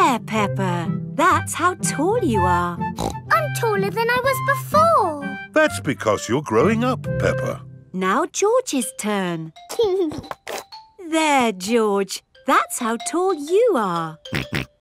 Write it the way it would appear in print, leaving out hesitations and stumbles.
There, Peppa. That's how tall you are. I'm taller than I was before. That's because you're growing up, Peppa. Now George's turn. There, George. That's how tall you are.